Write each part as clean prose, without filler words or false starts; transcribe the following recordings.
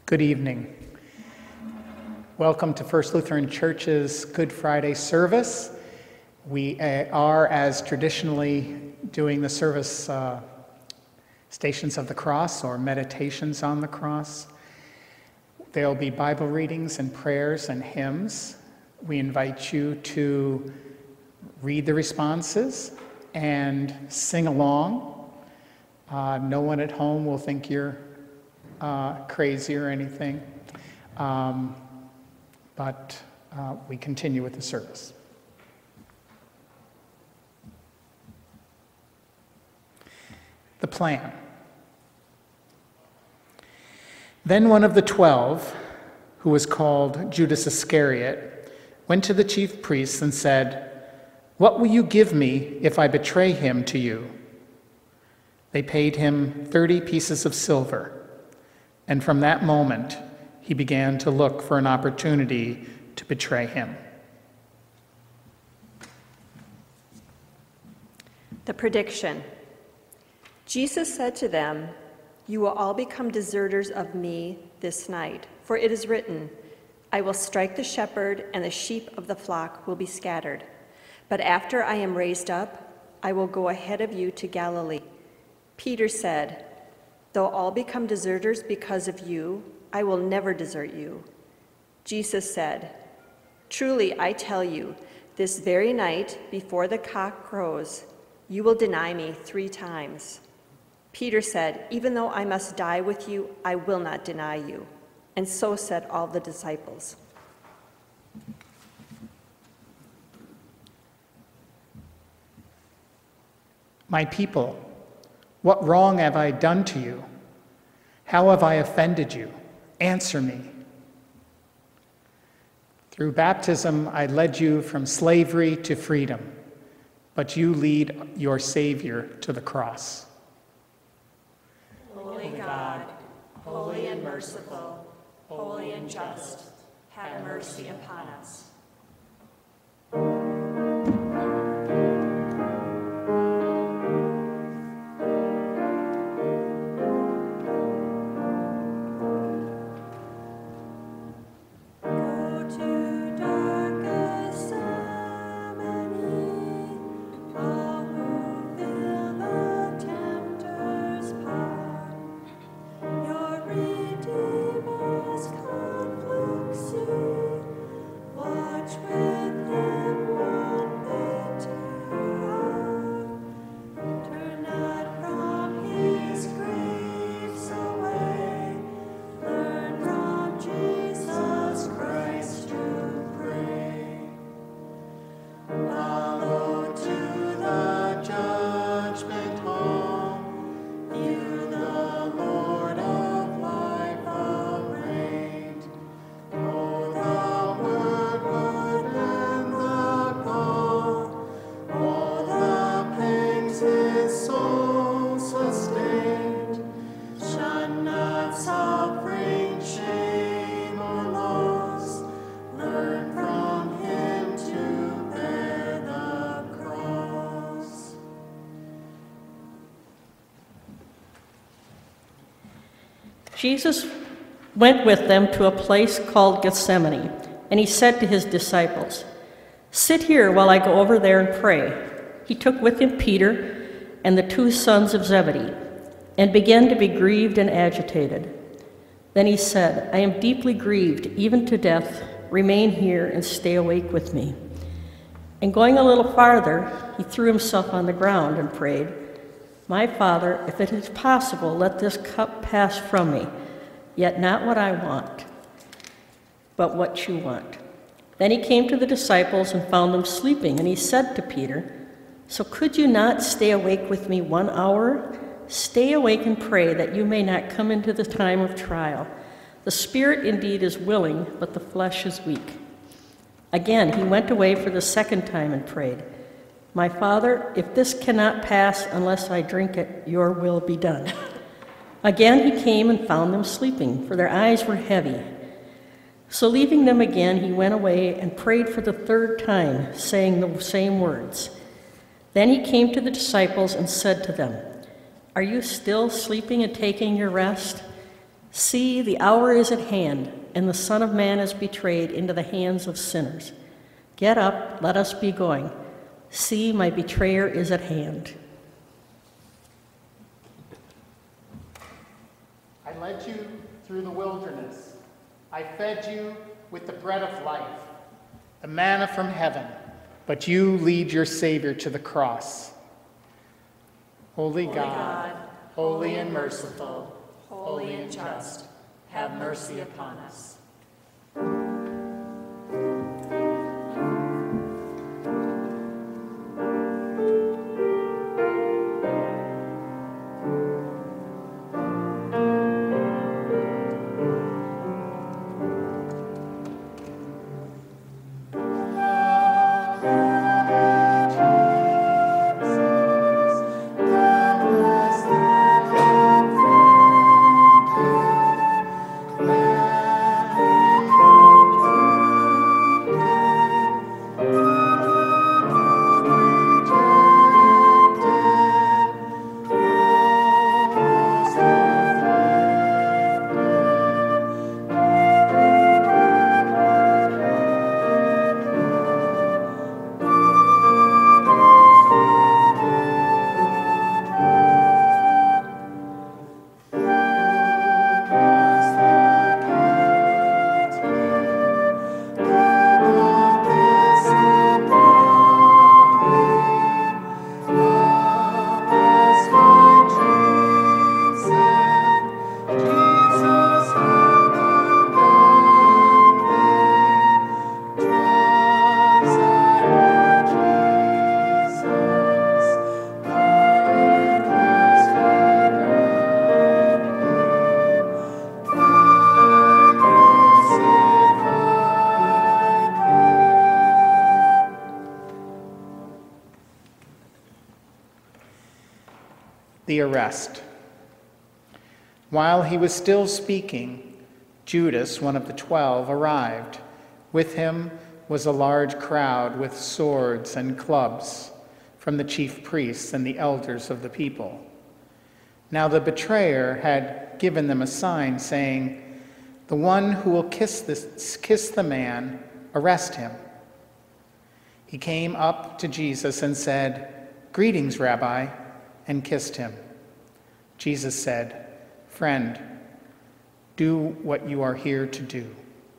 Good evening. Welcome to First Lutheran Church's Good Friday service. We are, as traditionally, doing the service Stations of the Cross or Meditations on the Cross. There will be Bible readings and prayers and hymns. We invite you to read the responses and sing along. No one at home will think you're crazy or anything, but we continue with the service. The plan. Then one of the 12, who was called Judas Iscariot, went to the chief priests and said, "What will you give me if I betray him to you?" They paid him 30 pieces of silver. And from that moment, he began to look for an opportunity to betray him. The prediction. Jesus said to them, "You will all become deserters of me this night, for it is written, 'I will strike the shepherd, and the sheep of the flock will be scattered.' But after I am raised up, I will go ahead of you to Galilee." Peter said, "Though all become deserters because of you, I will never desert you." Jesus said, "Truly I tell you, this very night before the cock crows, you will deny me 3 times." Peter said, "Even though I must die with you, I will not deny you." And so said all the disciples. My people, what wrong have I done to you? How have I offended you? Answer me. Through baptism, I led you from slavery to freedom, but you lead your Savior to the cross. Holy God, holy and merciful, holy and just, have mercy upon us. Jesus went with them to a place called Gethsemane, and he said to his disciples, "Sit here while I go over there and pray." He took with him Peter and the 2 sons of Zebedee, and began to be grieved and agitated. Then he said, "I am deeply grieved, even to death. Remain here and stay awake with me." And going a little farther, he threw himself on the ground and prayed, "My Father, if it is possible, let this cup pass from me, yet not what I want, but what you want." Then he came to the disciples and found them sleeping, and he said to Peter, "So could you not stay awake with me 1 hour? Stay awake and pray that you may not come into the time of trial. The spirit indeed is willing, but the flesh is weak." Again, he went away for the 2nd time and prayed, "My Father, if this cannot pass unless I drink it, your will be done." Again he came and found them sleeping, for their eyes were heavy. So leaving them again, he went away and prayed for the 3rd time, saying the same words. Then he came to the disciples and said to them, "Are you still sleeping and taking your rest? See, the hour is at hand, and the Son of Man is betrayed into the hands of sinners. Get up, let us be going. See, my betrayer is at hand. I led you through the wilderness. I fed you with the bread of life, the manna from heaven, but you lead your Savior to the cross. Holy God, holy and merciful, holy and just, have mercy upon us. The arrest. While he was still speaking, Judas, one of the 12, arrived. With him was a large crowd with swords and clubs from the chief priests and the elders of the people. Now the betrayer had given them a sign, saying, "The one who will kiss the man, arrest him." He came up to Jesus and said, "Greetings, Rabbi," and kissed him. Jesus said, "Friend, do what you are here to do."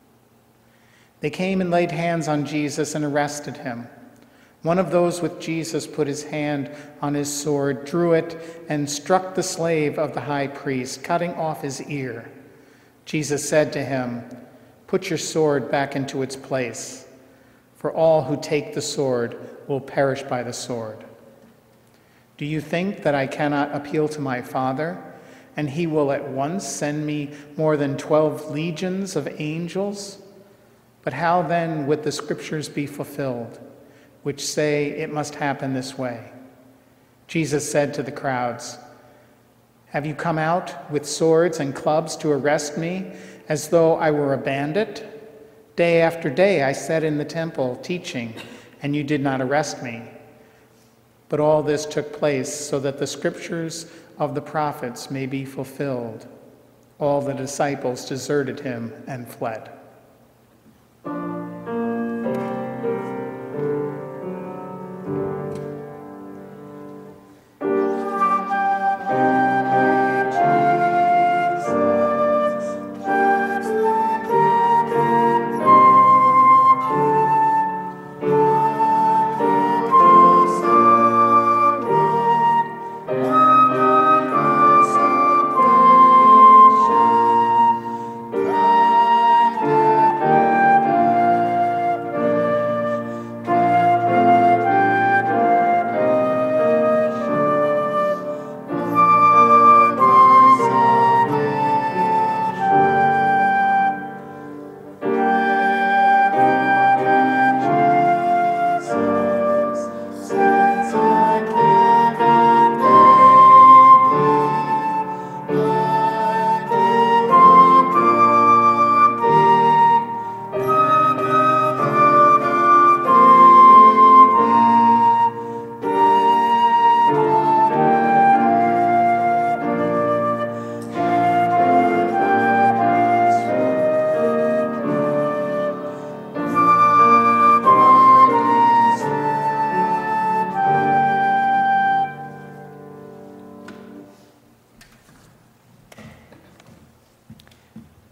They came and laid hands on Jesus and arrested him. One of those with Jesus put his hand on his sword, drew it, and struck the slave of the high priest, cutting off his ear. Jesus said to him, "Put your sword back into its place, for all who take the sword will perish by the sword. Do you think that I cannot appeal to my Father, and he will at once send me more than 12 legions of angels? But how then would the scriptures be fulfilled, which say it must happen this way?" Jesus said to the crowds, "Have you come out with swords and clubs to arrest me as though I were a bandit? Day after day I sat in the temple teaching, and you did not arrest me. But all this took place so that the scriptures of the prophets may be fulfilled. All the disciples deserted him and fled."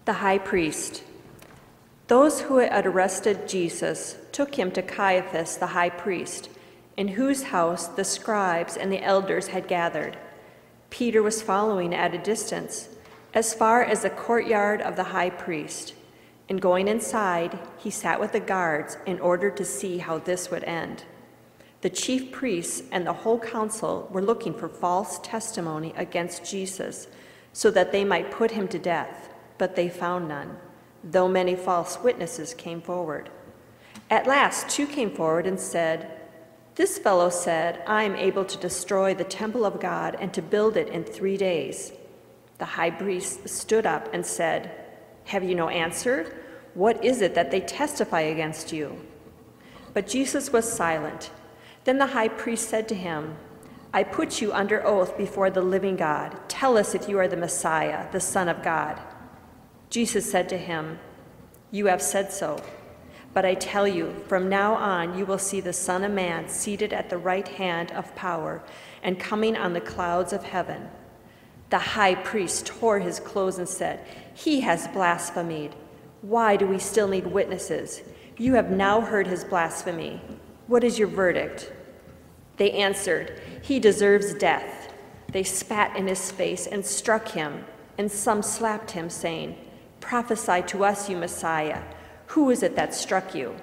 The high priest. Those who had arrested Jesus took him to Caiaphas, the high priest, in whose house the scribes and the elders had gathered. Peter was following at a distance, as far as the courtyard of the high priest. And going inside, he sat with the guards in order to see how this would end. The chief priests and the whole council were looking for false testimony against Jesus, so that they might put him to death, but they found none, though many false witnesses came forward. At last, 2 came forward and said, "This fellow said, 'I am able to destroy the temple of God and to build it in 3 days.'" The high priest stood up and said, "Have you no answer? What is it that they testify against you?" But Jesus was silent. Then the high priest said to him, "I put you under oath before the living God. Tell us if you are the Messiah, the Son of God." Jesus said to him, "You have said so. But I tell you, from now on you will see the Son of Man seated at the right hand of power and coming on the clouds of heaven." The high priest tore his clothes and said, "He has blasphemed. Why do we still need witnesses? You have now heard his blasphemy. What is your verdict?" They answered, "He deserves death." They spat in his face and struck him, and some slapped him, saying, "Prophesy to us, you Messiah. Who is it that struck you?"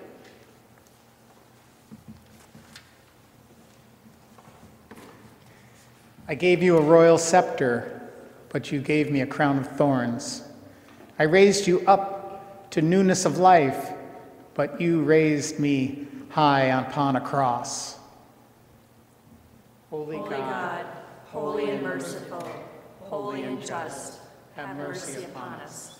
I gave you a royal scepter, but you gave me a crown of thorns. I raised you up to newness of life, but you raised me high upon a cross. Holy God, holy and merciful, holy and just, have mercy upon us.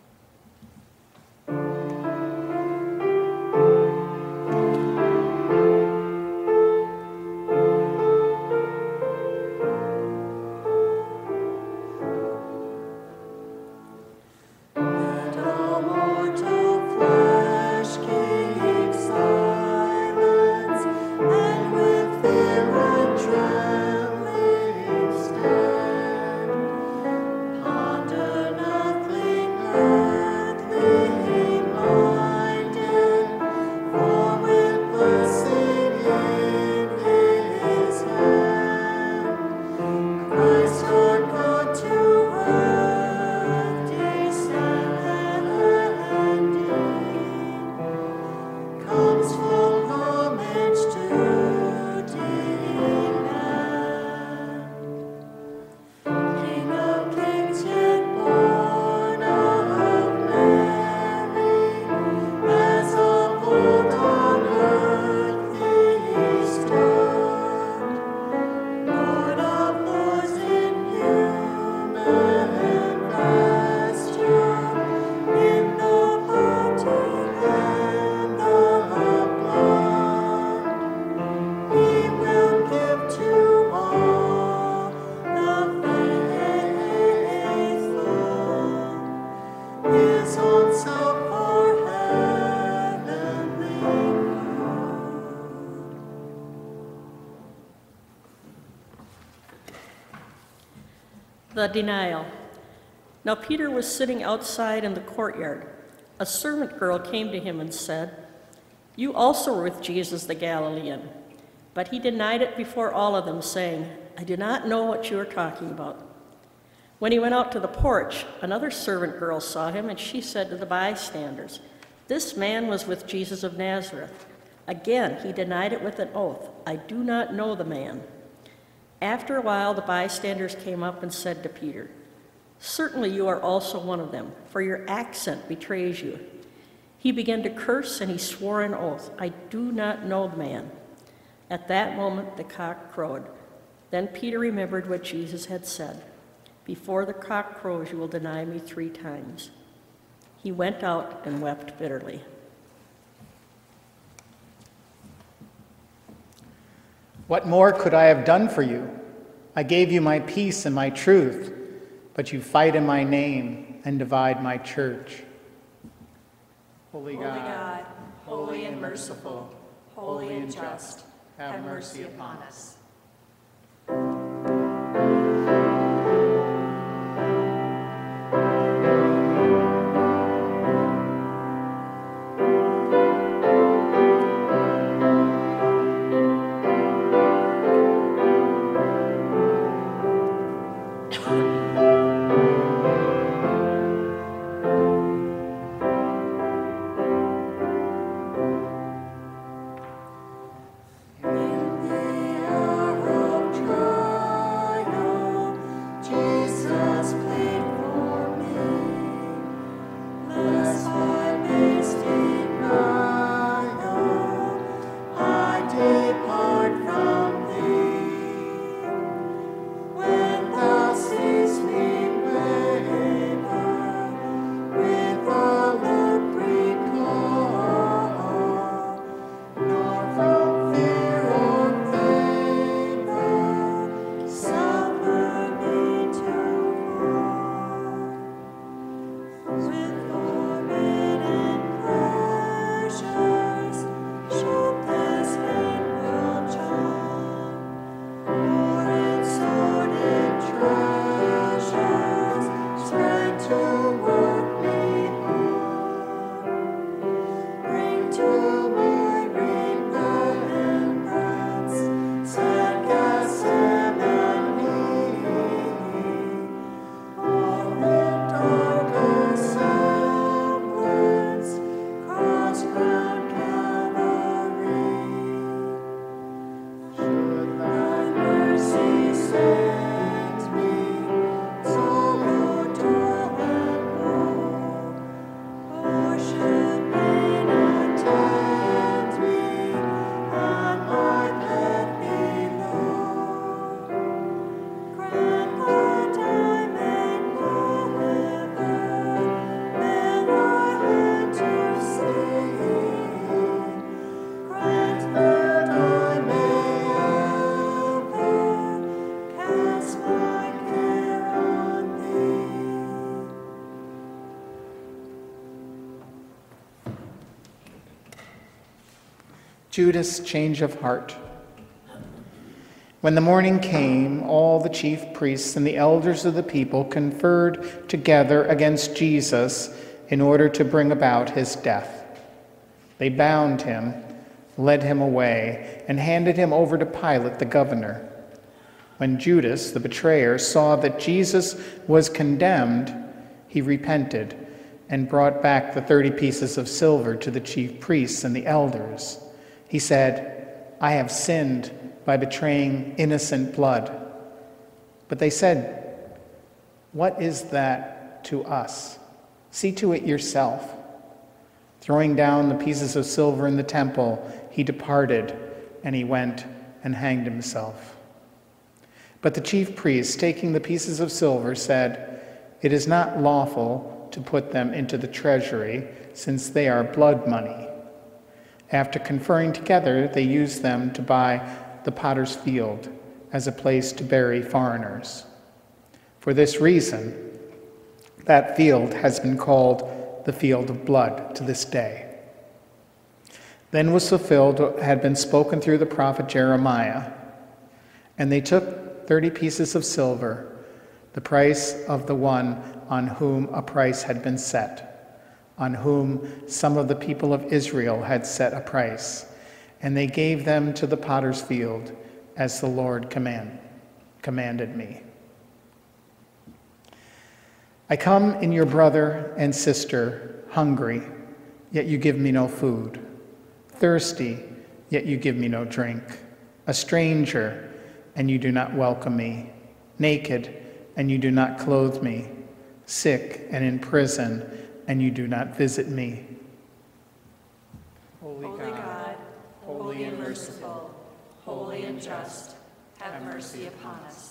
The denial. Now Peter was sitting outside in the courtyard. A servant girl came to him and said, "You also were with Jesus the Galilean." But he denied it before all of them, saying, "I do not know what you are talking about." When he went out to the porch, another servant girl saw him, and she said to the bystanders, "This man was with Jesus of Nazareth." Again, he denied it with an oath, "I do not know the man." After a while, the bystanders came up and said to Peter, "Certainly you are also one of them, for your accent betrays you." He began to curse, and he swore an oath, "I do not know the man." At that moment, the cock crowed. Then Peter remembered what Jesus had said, "Before the cock crows, you will deny me 3 times." He went out and wept bitterly. What more could I have done for you? I gave you my peace and my truth, but you fight in my name and divide my church. Holy God, holy and merciful, holy and just, have mercy upon us. Judas' change of heart. When the morning came, all the chief priests and the elders of the people conferred together against Jesus in order to bring about his death. They bound him, led him away, and handed him over to Pilate the governor. When Judas, the betrayer, saw that Jesus was condemned, he repented and brought back the 30 pieces of silver to the chief priests and the elders. He said, "I have sinned by betraying innocent blood." But they said, "What is that to us? See to it yourself." Throwing down the pieces of silver in the temple, he departed, and he went and hanged himself. But the chief priests, taking the pieces of silver, said, "It is not lawful to put them into the treasury, since they are blood money." After conferring together, they used them to buy the potter's field as a place to bury foreigners. For this reason, that field has been called the field of blood to this day. Then was fulfilled what had been spoken through the prophet Jeremiah. And they took 30 pieces of silver, the price of the one on whom a price had been set, on whom some of the people of Israel had set a price, and they gave them to the potter's field, as the Lord commanded me. I come in your brother and sister, hungry, yet you give me no food, thirsty, yet you give me no drink, a stranger, and you do not welcome me, naked, and you do not clothe me, sick and in prison, and you do not visit me. Holy God, holy and merciful, holy and just, have mercy upon us.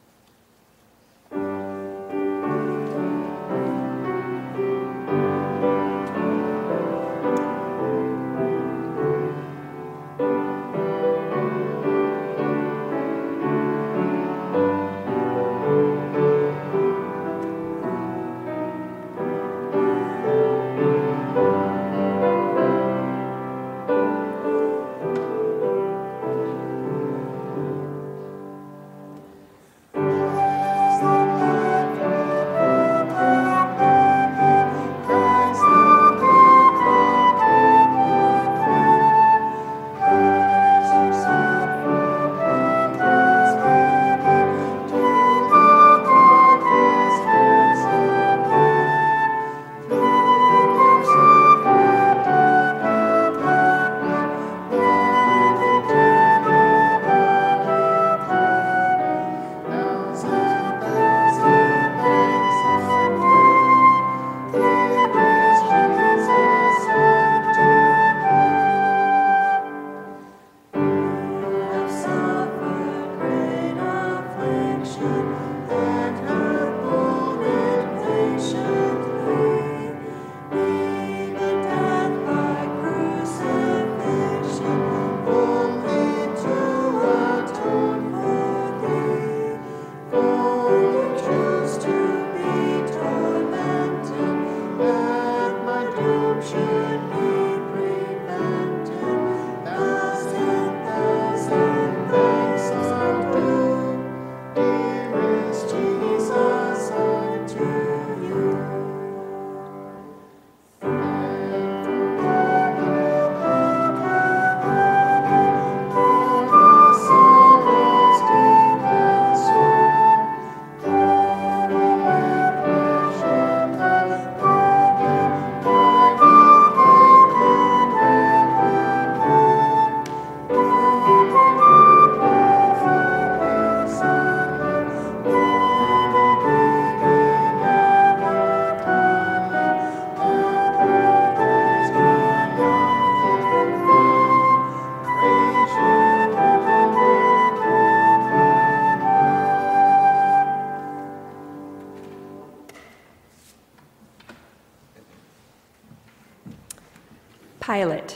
Pilate.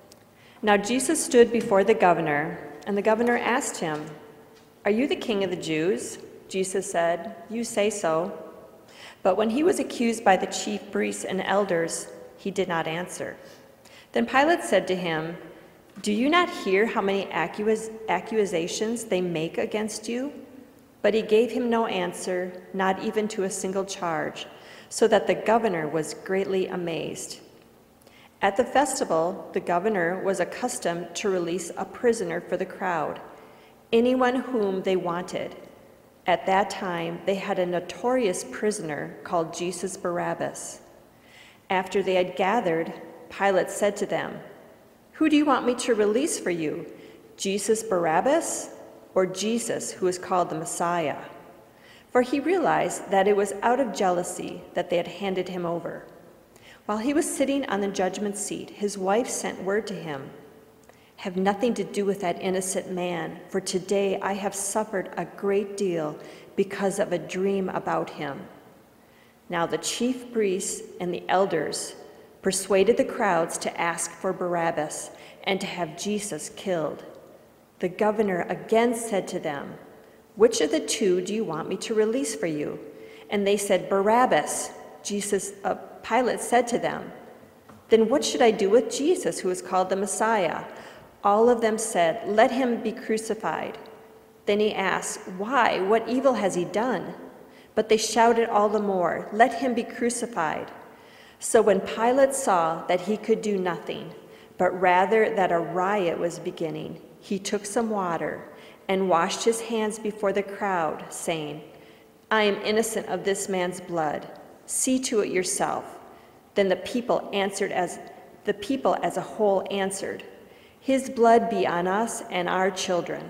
Now Jesus stood before the governor, and the governor asked him, "Are you the king of the Jews?" Jesus said, "You say so." But when he was accused by the chief priests and elders, he did not answer. Then Pilate said to him, Do you not hear how many accusations they make against you?" But he gave him no answer, not even to a single charge, so that the governor was greatly amazed. At the festival, the governor was accustomed to release a prisoner for the crowd, anyone whom they wanted. At that time, they had a notorious prisoner called Jesus Barabbas. After they had gathered, Pilate said to them, "Who do you want me to release for you, Jesus Barabbas or Jesus, who is called the Messiah?" For he realized that it was out of jealousy that they had handed him over. While he was sitting on the judgment seat, his wife sent word to him, "Have nothing to do with that innocent man, for today I have suffered a great deal because of a dream about him." Now the chief priests and the elders persuaded the crowds to ask for Barabbas and to have Jesus killed. The governor again said to them, "Which of the two do you want me to release for you?" And they said, "Barabbas." Pilate said to them, "Then what should I do with Jesus, who is called the Messiah?" All of them said, "Let him be crucified." Then he asked, "Why? What evil has he done?" But they shouted all the more, "Let him be crucified." So when Pilate saw that he could do nothing, but rather that a riot was beginning, he took some water and washed his hands before the crowd, saying, "I am innocent of this man's blood. See to it yourself." Then the people as a whole answered, "His blood be on us and our children."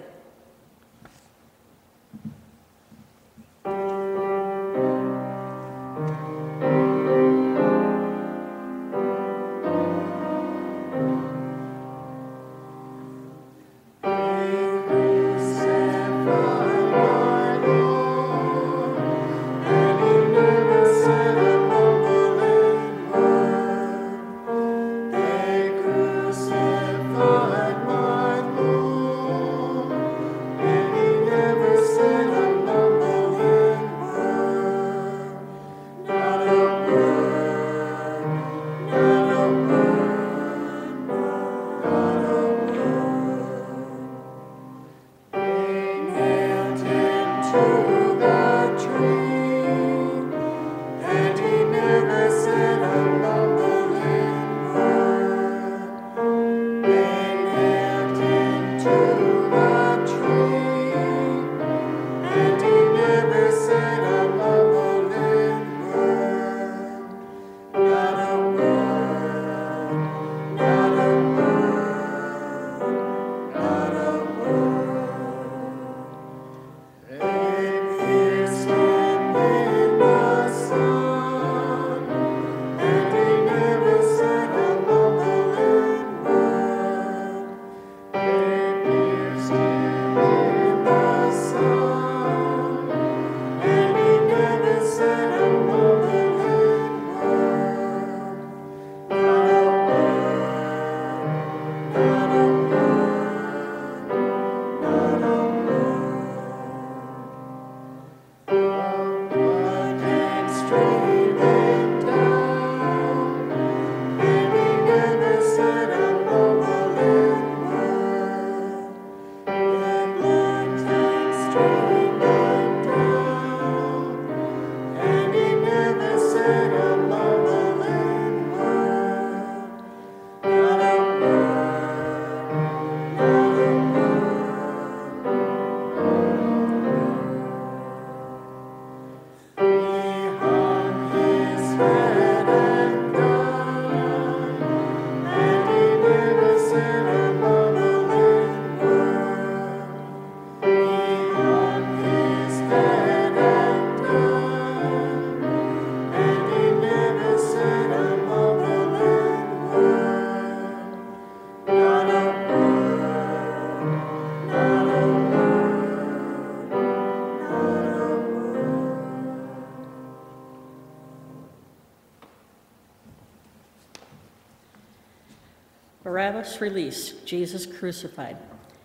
Barabbas released, Jesus crucified.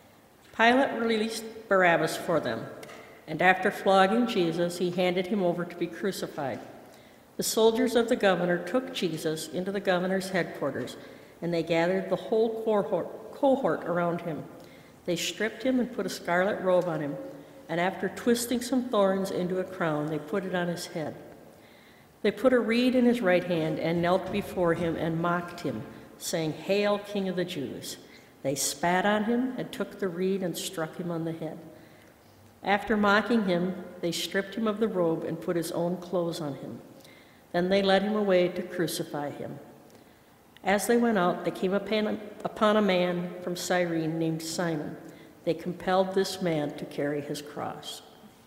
Pilate released Barabbas for them, and after flogging Jesus, he handed him over to be crucified. The soldiers of the governor took Jesus into the governor's headquarters and they gathered the whole cohort around him. They stripped him and put a scarlet robe on him, and after twisting some thorns into a crown, they put it on his head. They put a reed in his right hand and knelt before him and mocked him, saying, "Hail, King of the Jews!" They spat on him and took the reed and struck him on the head. After mocking him, they stripped him of the robe and put his own clothes on him. Then they led him away to crucify him. As they went out, they came upon a man from Cyrene named Simon. They compelled this man to carry his cross.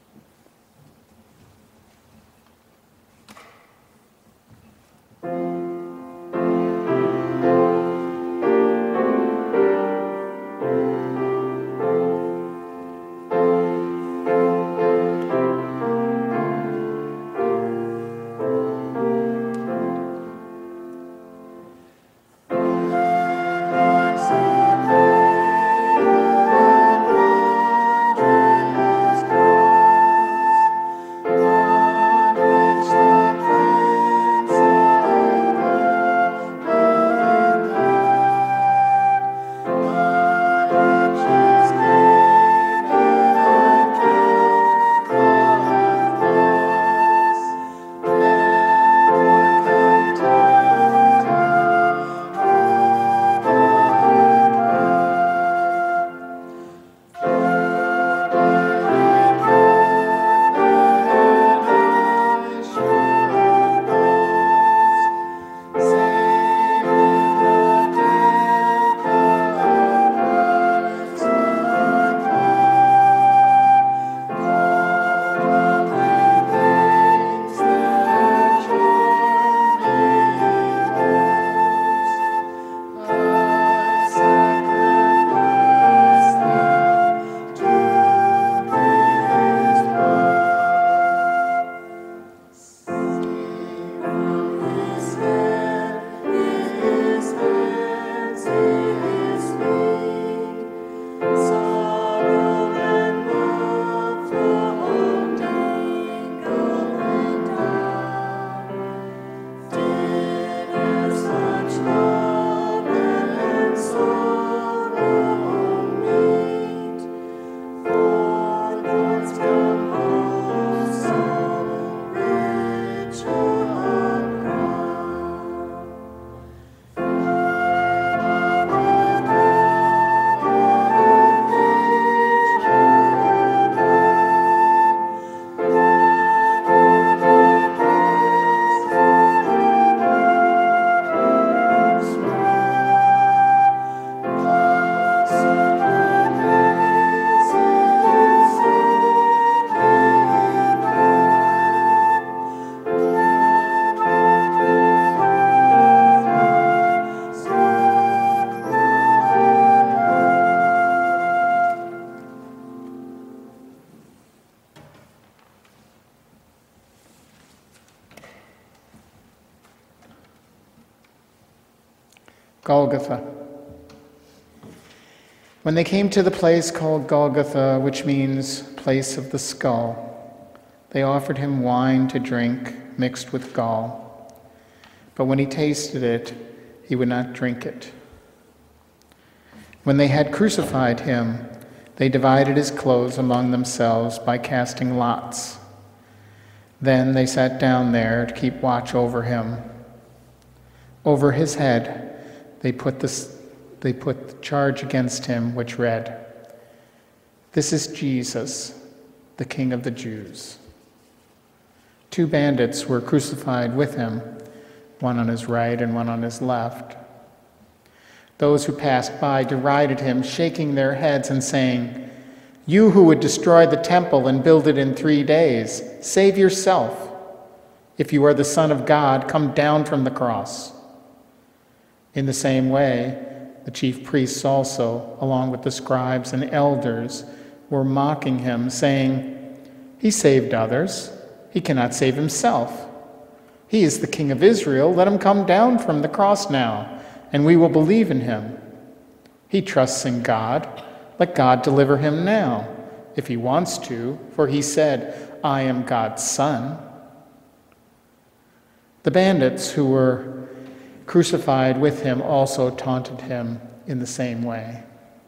Golgotha. When they came to the place called Golgotha, which means place of the skull, they offered him wine to drink mixed with gall. But when he tasted it, he would not drink it. When they had crucified him, they divided his clothes among themselves by casting lots. Then they sat down there to keep watch over him. Over his head, they put the charge against him, which read, "This is Jesus, the King of the Jews." 2 bandits were crucified with him, one on his right and one on his left. Those who passed by derided him, shaking their heads and saying, "You who would destroy the temple and build it in 3 days, save yourself. If you are the Son of God, come down from the cross." In the same way, the chief priests also, along with the scribes and elders, were mocking him, saying, "He saved others. He cannot save himself. He is the King of Israel. Let him come down from the cross now, and we will believe in him. He trusts in God. Let God deliver him now, if he wants to, for he said, 'I am God's son.'" The bandits who were crucified with him also taunted him in the same way.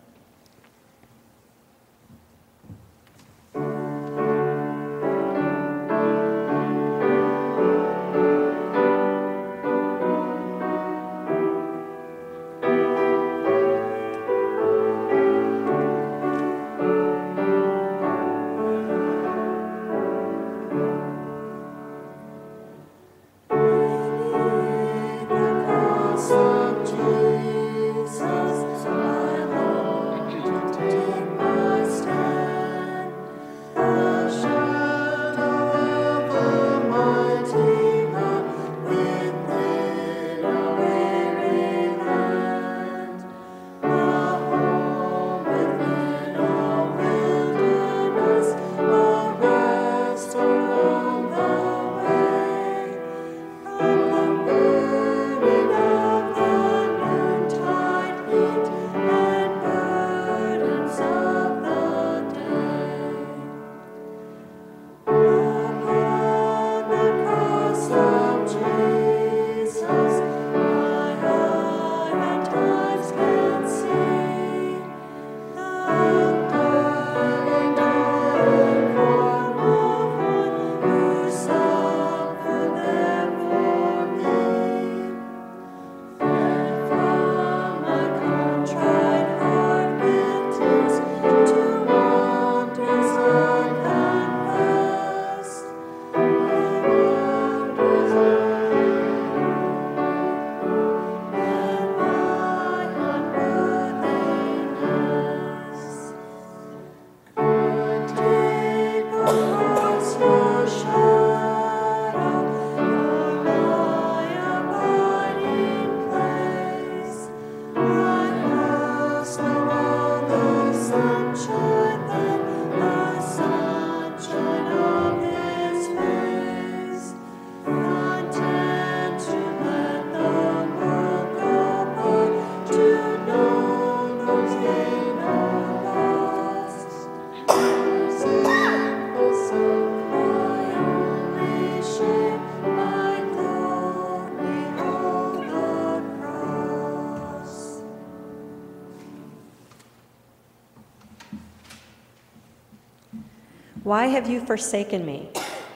Why have you forsaken me?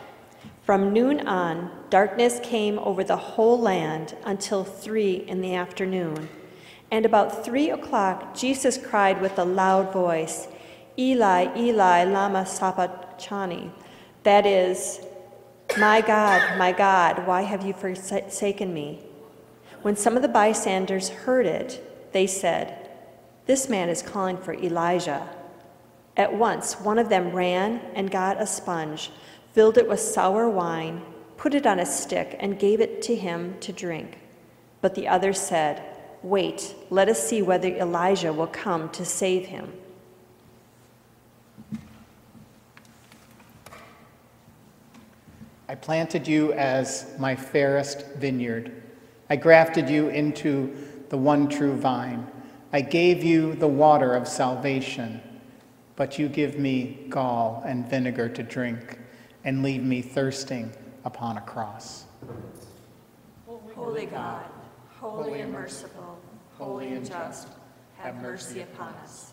From noon on, darkness came over the whole land until 3 p.m. And about 3 o'clock, Jesus cried with a loud voice, Eli, Eli, lama sabachthani. That is, my God, why have you forsaken me? When some of the bystanders heard it, they said, this man is calling for Elijah. At once, one of them ran and got a sponge, filled it with sour wine, put it on a stick, and gave it to him to drink. But the others said, wait, let us see whether Elijah will come to save him. I planted you as my fairest vineyard. I grafted you into the one true vine. I gave you the water of salvation, but you give me gall and vinegar to drink and leave me thirsting upon a cross. Holy God, holy and merciful, holy and just, have mercy upon us.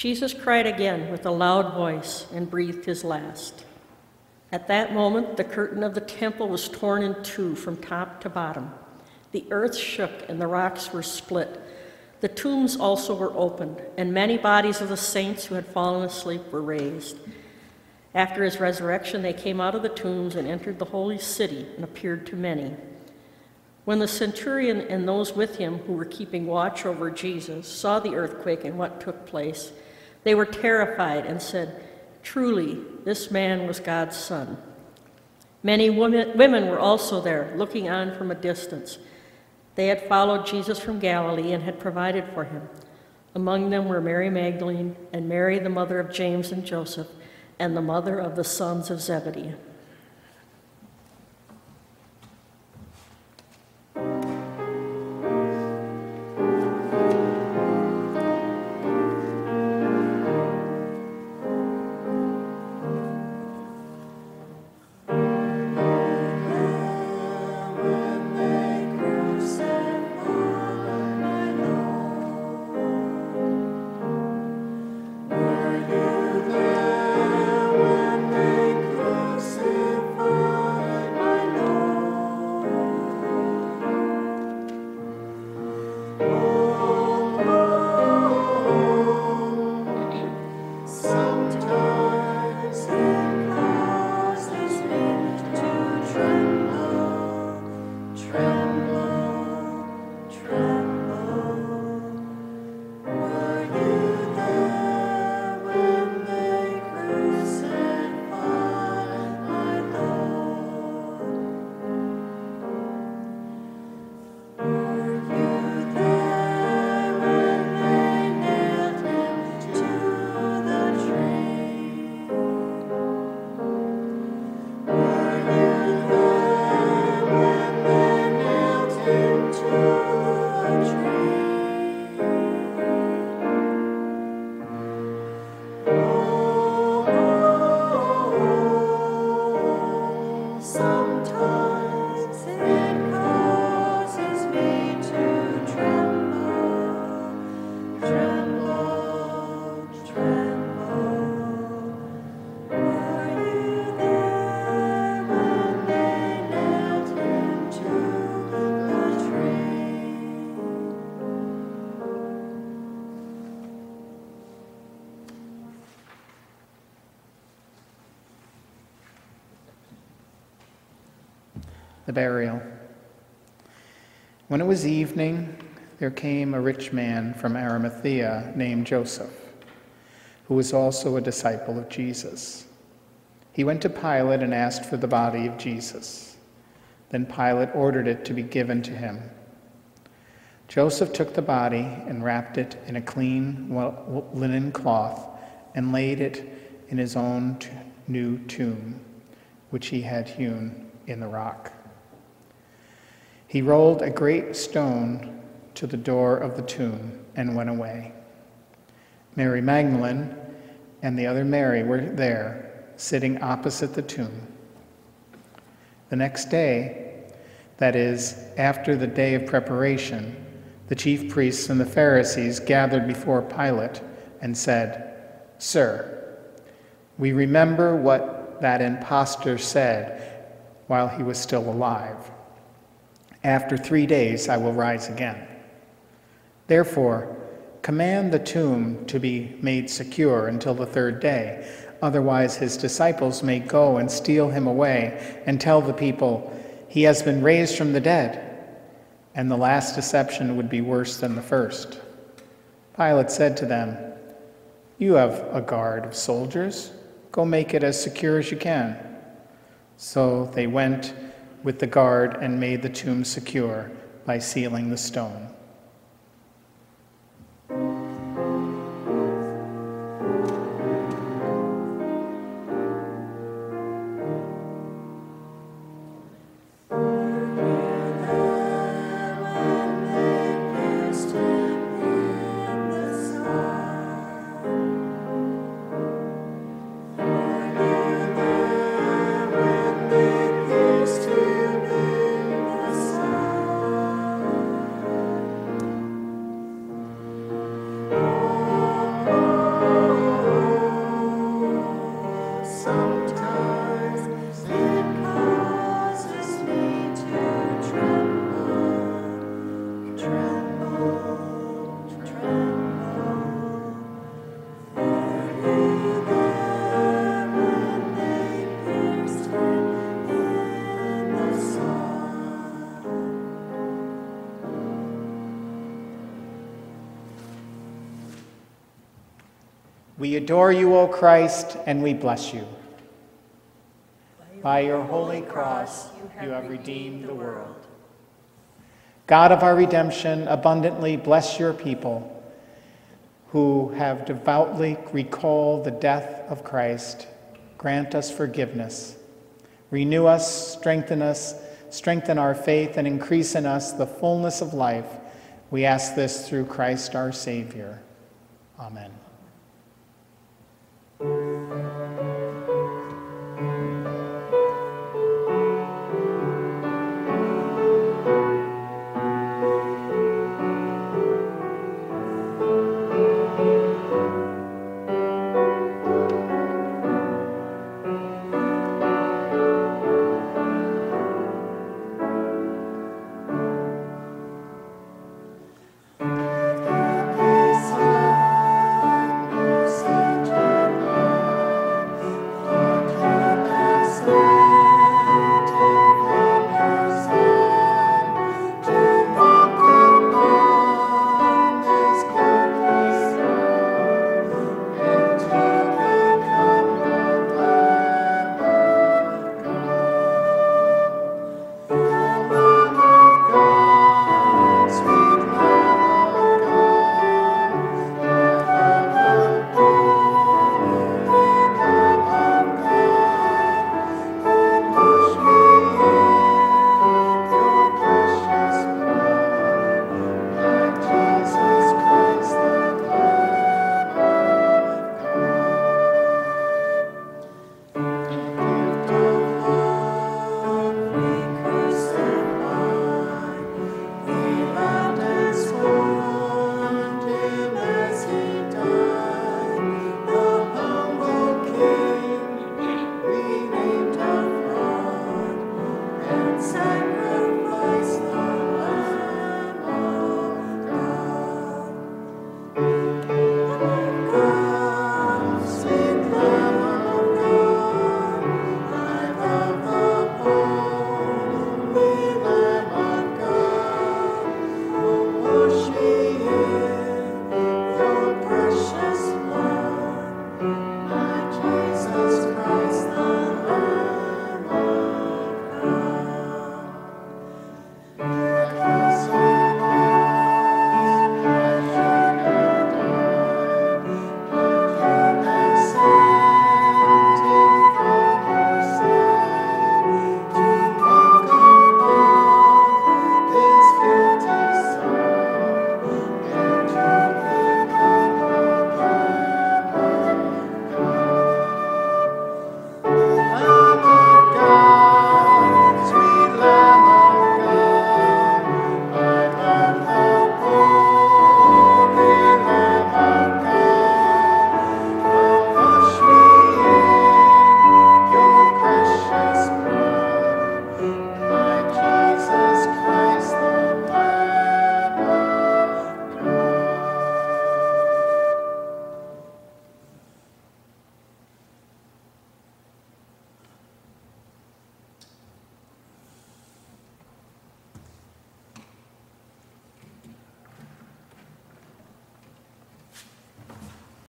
Jesus cried again with a loud voice and breathed his last. At that moment, the curtain of the temple was torn in two from top to bottom. The earth shook and the rocks were split. The tombs also were opened, and many bodies of the saints who had fallen asleep were raised. After his resurrection, they came out of the tombs and entered the holy city and appeared to many. When the centurion and those with him who were keeping watch over Jesus saw the earthquake and what took place, they were terrified and said, "Truly, this man was God's Son." Many women were also there, looking on from a distance. They had followed Jesus from Galilee and had provided for him. Among them were Mary Magdalene and Mary, the mother of James and Joseph, and the mother of the sons of Zebedee. The burial. When it was evening, there came a rich man from Arimathea named Joseph, who was also a disciple of Jesus. He went to Pilate and asked for the body of Jesus. Then Pilate ordered it to be given to him. Joseph took the body and wrapped it in a clean linen cloth and laid it in his own new tomb, which he had hewn in the rock. He rolled a great stone to the door of the tomb and went away. Mary Magdalene and the other Mary were there, sitting opposite the tomb. The next day, that is, after the day of preparation, the chief priests and the Pharisees gathered before Pilate and said, "Sir, we remember what that impostor said while he was still alive. After 3 days I will rise again. Therefore, command the tomb to be made secure until the 3rd day. Otherwise his disciples may go and steal him away and tell the people, 'He has been raised from the dead.' And the last deception would be worse than the first." Pilate said to them, "You have a guard of soldiers. Go make it as secure as you can." So they went with the guard and made the tomb secure by sealing the stone. We adore you, O Christ, and we bless you. By your holy cross, you have redeemed the world. God of our redemption, abundantly bless your people who have devoutly recalled the death of Christ. Grant us forgiveness. Renew us, strengthen our faith, and increase in us the fullness of life. We ask this through Christ our Savior. Amen.